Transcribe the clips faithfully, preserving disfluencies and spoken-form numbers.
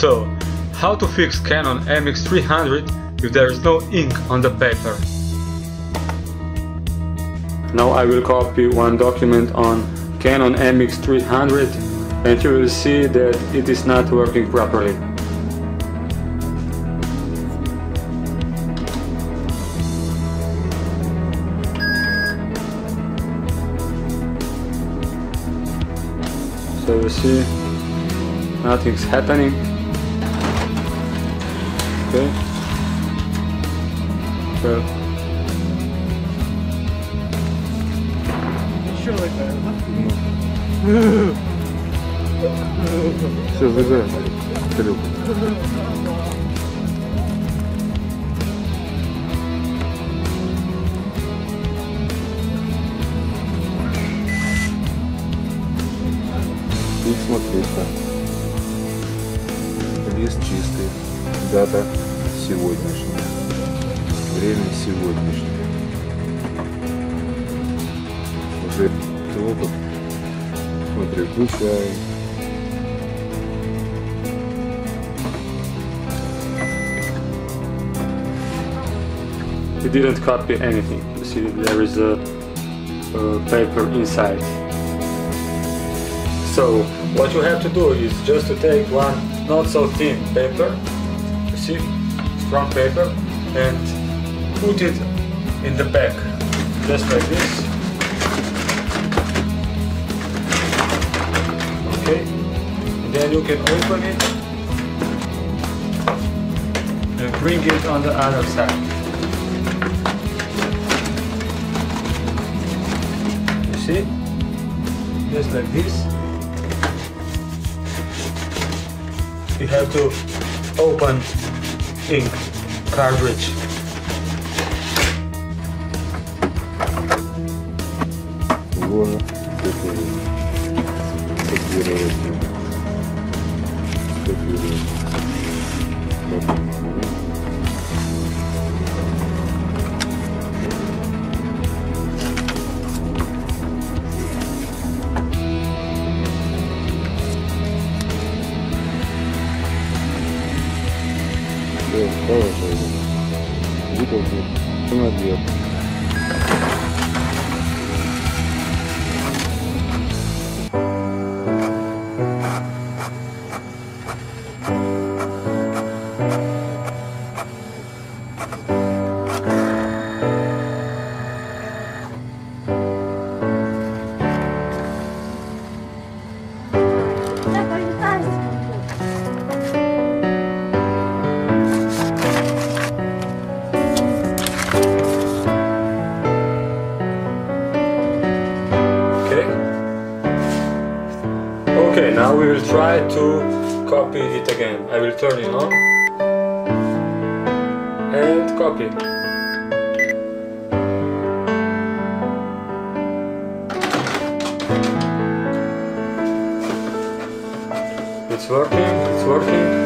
So, how to fix Canon M X three hundred if there is no ink on the paper? Now I will copy one document on Canon M X three hundred and you will see that it is not working properly. So you see, nothing's happening. Okay. Well. Все, забираем. Салют. И смотри-ка. Лист чистый. Дата сегодняшняя. Время сегодняшнее. Уже опыт. Смотри, включай. You didn't copy anything. You see, there is a, a paper inside. So what you have to do is just to take one not so thin paper, you see, strong paper, and put it in the back, just like this. Okay, and then you can open it and bring it on the other side. You see, just like this. You have to open ink cartridge. Можно скопировать. Скопировать. Все, положили. Выполнить. Надел. Okay, now we will try to copy it again. I will turn it on and copy. It's working, it's working.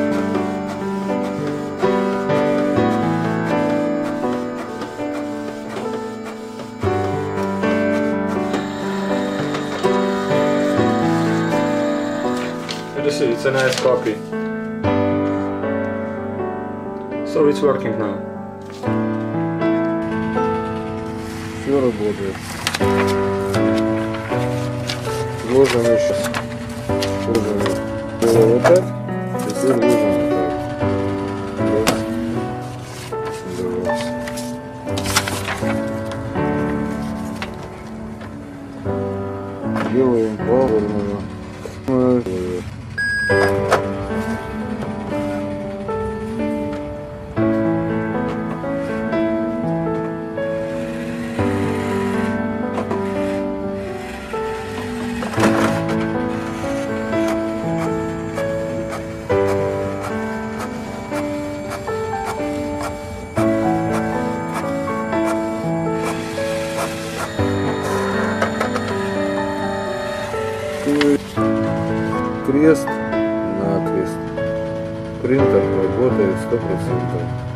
You see, it's a nice copy. So it's working now. Все работает. Ложим сейчас. Ложим. Было вот так. Теперь ложим вот так. Раз. Два. Делаем правильно. Крест на крест. Принтер работает сто процентов.